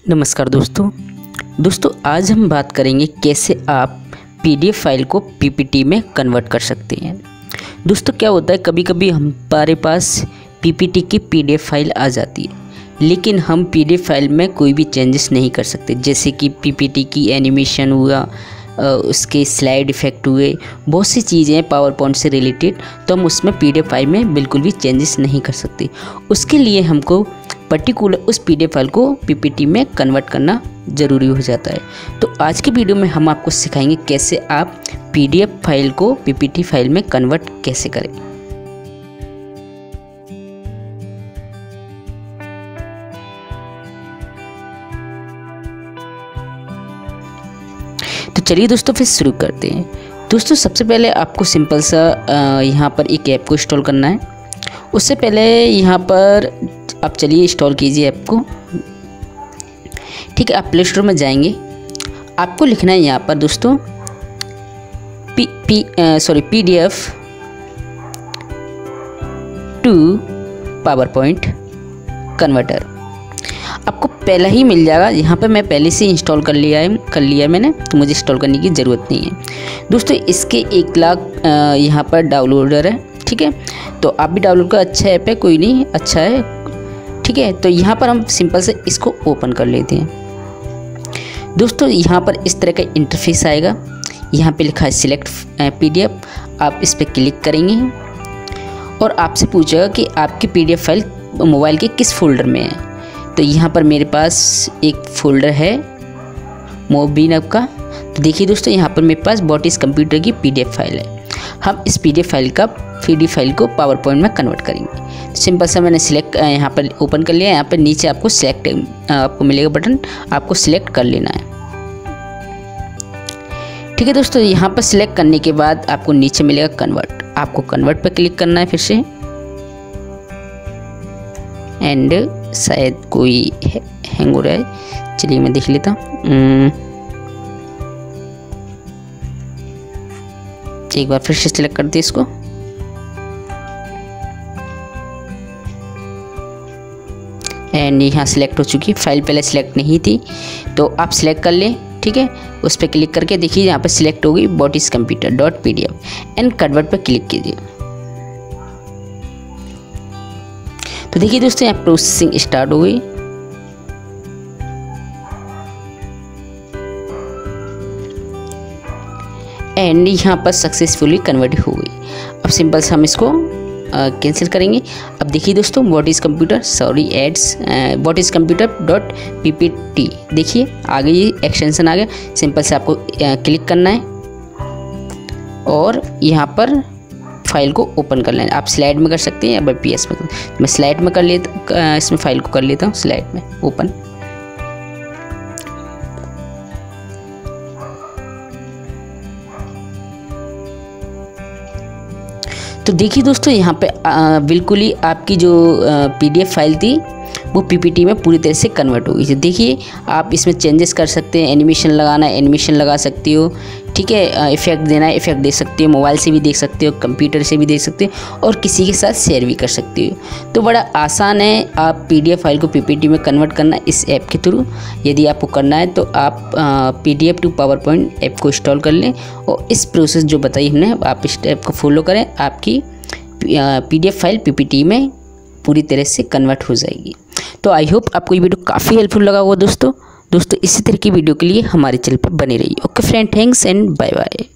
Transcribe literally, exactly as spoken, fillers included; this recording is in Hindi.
नमस्कार दोस्तों दोस्तों आज हम बात करेंगे कैसे आप पीडीएफ फाइल को पीपीटी में कन्वर्ट कर सकते हैं। दोस्तों क्या होता है, कभी कभी हमारे पास पीपीटी की पीडीएफ फाइल आ जाती है लेकिन हम पीडीएफ फाइल में कोई भी चेंजेस नहीं कर सकते। जैसे कि पीपीटी की एनिमेशन हुआ, उसके स्लाइड इफ़ेक्ट हुए, बहुत सी चीज़ें पावर पॉइंट से रिलेटेड, तो हम उसमें पीडीएफ फाइल में बिल्कुल भी चेंजेस नहीं कर सकते। उसके लिए हमको पर्टिकुलर उस पीडीएफ फाइल को पीपीटी में कन्वर्ट करना ज़रूरी हो जाता है। तो आज की वीडियो में हम आपको सिखाएंगे कैसे आप पीडीएफ फाइल को पीपीटी फाइल में कन्वर्ट कैसे करें। तो चलिए दोस्तों फिर शुरू करते हैं। दोस्तों सबसे पहले आपको सिंपल सा यहाँ पर एक ऐप को इंस्टॉल करना है। उससे पहले यहाँ पर आप चलिए इंस्टॉल कीजिए ऐप को। ठीक है, आप प्ले स्टोर में जाएंगे। आपको लिखना है यहाँ पर दोस्तों P P sorry P D F to power point converter. आपको पहला ही मिल जाएगा। यहाँ पर मैं पहले से इंस्टॉल कर लिया है कर लिया है मैंने, तो मुझे इंस्टॉल करने की ज़रूरत नहीं है। दोस्तों इसके एक लाख यहाँ पर डाउनलोडर है। ठीक है, तो आप भी डाउनलोड का अच्छा ऐप है, कोई नहीं, अच्छा है। ठीक है, तो यहाँ पर हम सिंपल से इसको ओपन कर लेते हैं। दोस्तों यहाँ पर इस तरह का इंटरफेस आएगा। यहाँ पे लिखा है सिलेक्ट पीडीएफ। आप इस पर क्लिक करेंगे और आपसे पूछेगा कि आपकी पीडीएफ फाइल मोबाइल के किस फोल्डर में है। तो यहाँ पर मेरे पास एक फ़ोल्डर है मोबिनब का। तो देखिए दोस्तों यहाँ पर मेरे पास बॉटिस कंप्यूटर की पीडीएफ फाइल है। हम इस पीडीएफ फाइल का पीडीएफ फाइल को पावर पॉइंट में कन्वर्ट करेंगे। सिंपल सा मैंने सिलेक्ट यहाँ पर ओपन कर लिया। यहाँ पर नीचे आपको सिलेक्ट आपको मिलेगा बटन, आपको सिलेक्ट कर लेना है। ठीक है दोस्तों, यहाँ पर सिलेक्ट करने के बाद आपको नीचे मिलेगा कन्वर्ट। आपको कन्वर्ट पर क्लिक करना है फिर से। एंड शायद कोई हैंग हो रहा है, चलिए मैं देख लेता हूँ। एक बार फिर से सिलेक्ट कर दिए इसको। एंड यहाँ सिलेक्ट हो चुकी है। फाइल पहले सिलेक्ट नहीं थी तो आप सिलेक्ट कर लें। ठीक है, उस पर क्लिक करके देखिए यहाँ पर सिलेक्ट होगी what is computer dot P D F and convert पर क्लिक कीजिए। तो देखिए दोस्तों यहाँ प्रोसेसिंग स्टार्ट हो गई। एंड यहाँ पर सक्सेसफुली कन्वर्ट हो गई। अब सिंपल से हम इसको कैंसिल करेंगे। अब देखिए दोस्तों व्हाट कंप्यूटर सॉरी एड्स what computer dot P P T, देखिए आ गई, एक्सटेंशन आ गया। सिंपल से आपको क्लिक करना है और यहाँ पर फाइल को ओपन कर लेना। आप स्लाइड में कर सकते हैं या पी एस में। मैं स्लाइड में कर लेता इसमें फाइल को कर लेता हूँ स्लाइड में ओपन। तो देखिए दोस्तों यहाँ पे बिल्कुल ही आपकी जो पीडीएफ फाइल थी वो पीपीटी में पूरी तरह से कन्वर्ट हो गई है। देखिए आप इसमें चेंजेस कर सकते हैं, एनिमेशन लगाना है एनिमेशन लगा सकते हो। ठीक है, इफ़ेक्ट देना है इफ़ेक्ट दे सकते हो, मोबाइल से भी देख सकते हो, कंप्यूटर से भी देख सकते हो और किसी के साथ शेयर भी कर सकते हो। तो बड़ा आसान है आप पीडीएफ फाइल को पीपीटी में कन्वर्ट करना इस ऐप के थ्रू। यदि आपको करना है तो आप PDF to power point app को इंस्टॉल कर लें और इस प्रोसेस जो बताई हमने आप इस ऐप को फॉलो करें। आपकी पीडीएफ फाइल पीपीटी में पूरी तरह से कन्वर्ट हो जाएगी। तो आई होप आपको ये वीडियो काफ़ी हेल्पफुल लगा होगा दोस्तों। दोस्तों इसी तरह की वीडियो के लिए हमारे चैनल पर बने रहिए। Okay friend, thanks and bye bye.